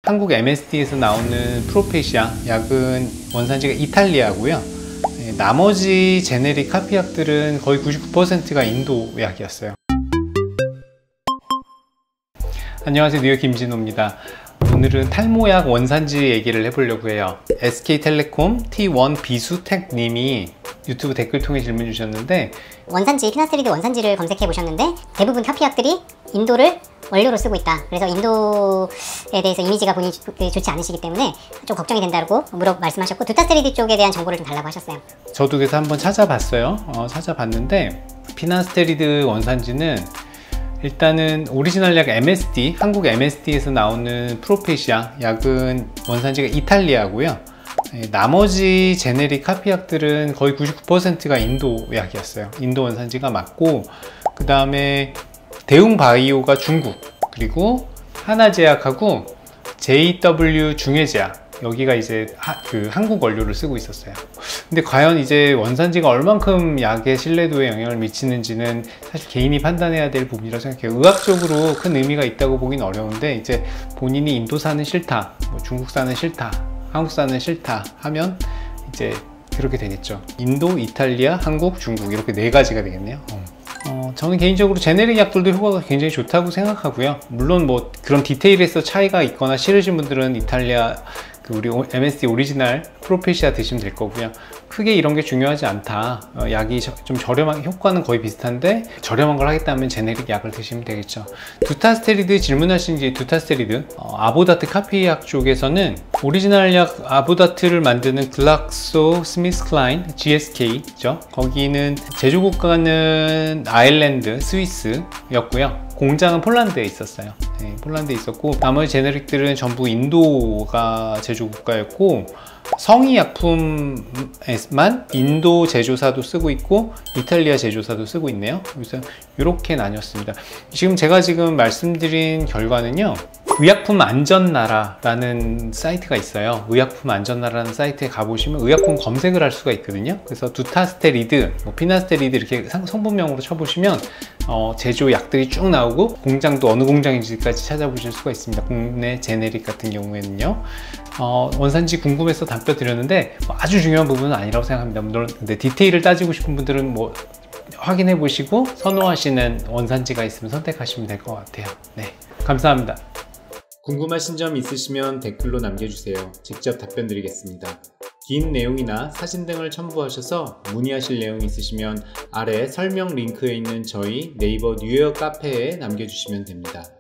한국 MSD에서 나오는 프로페시아 약은 원산지가 이탈리아고요. 나머지 제네릭 카피약들은 거의 99%가 인도 약이었어요. 안녕하세요, 뉴욕 김진호입니다. 오늘은 탈모약 원산지 얘기를 해보려고 해요. SK텔레콤 T1 비수택 님이 유튜브 댓글 통해 질문 주셨는데, 원산지, 피나스테리드 원산지를 검색해 보셨는데 대부분 카피약들이 인도를 원료로 쓰고 있다. 그래서 인도에 대해서 이미지가 본인이 좋지 않으시기 때문에 좀 걱정이 된다고 말씀하셨고, 두타스테리드 쪽에 대한 정보를 좀 달라고 하셨어요. 저도 그래서 한번 찾아봤어요. 찾아봤는데 피나스테리드 원산지는 일단은 오리지널 약 MSD, 한국 MSD에서 나오는 프로페시아 약은 원산지가 이탈리아고요. 나머지 제네릭 카피약들은 거의 99%가 인도 약이었어요. 인도 원산지가 맞고, 그 다음에 대웅바이오가 중국, 그리고 하나제약하고 JW 중해제약, 여기가 이제 한국 원료를 쓰고 있었어요. 근데 과연 이제 원산지가 얼만큼 약의 신뢰도에 영향을 미치는지는 사실 개인이 판단해야 될 부분이라고 생각해요. 의학적으로 큰 의미가 있다고 보긴 어려운데, 이제 본인이 인도산은 싫다, 중국산은 싫다, 한국산은 싫다 하면 이제 그렇게 되겠죠. 인도, 이탈리아, 한국, 중국, 이렇게 네 가지가 되겠네요. 저는 개인적으로 제네릭 약들도 효과가 굉장히 좋다고 생각하고요. 물론 뭐 그런 디테일에서 차이가 있거나 싫으신 분들은 이탈리아 우리 MSD 오리지널 프로페시아 드시면 될 거고요. 크게 이런 게 중요하지 않다. 약이 좀 저렴한, 효과는 거의 비슷한데 저렴한 걸 하겠다면 제네릭 약을 드시면 되겠죠. 두타스테리드 질문하신 게, 두타스테리드 아보다트 카피약 쪽에서는 오리지널 약 아보다트를 만드는 글락소 스미스클라인 GSK죠. 거기는 제조국가는 아일랜드, 스위스였고요. 공장은 폴란드에 있었어요. 네, 폴란드에 있었고, 나머지 제네릭들은 전부 인도가 제조국가였고, 성의약품에만 인도 제조사도 쓰고 있고 이탈리아 제조사도 쓰고 있네요. 그래서 이렇게 나뉘었습니다. 제가 지금 말씀드린 결과는요, 의약품 안전나라라는 사이트가 있어요. 의약품 안전나라라는 사이트에 가보시면 의약품 검색을 할 수가 있거든요. 그래서 두타스테리드, 피나스테리드 이렇게 성분명으로 쳐보시면 제조 약들이 쭉 나오고, 공장도 어느 공장인지까지 찾아보실 수가 있습니다. 국내 제네릭 같은 경우에는요. 원산지 궁금해서 답변 드렸는데 아주 중요한 부분은 아니라고 생각합니다. 물론 근데 디테일을 따지고 싶은 분들은 확인해 보시고 선호하시는 원산지가 있으면 선택하시면 될 것 같아요. 네, 감사합니다. 궁금하신 점 있으시면 댓글로 남겨주세요. 직접 답변 드리겠습니다. 긴 내용이나 사진 등을 첨부하셔서 문의하실 내용이 있으시면 아래 설명 링크에 있는 저희 네이버 뉴욕 카페에 남겨주시면 됩니다.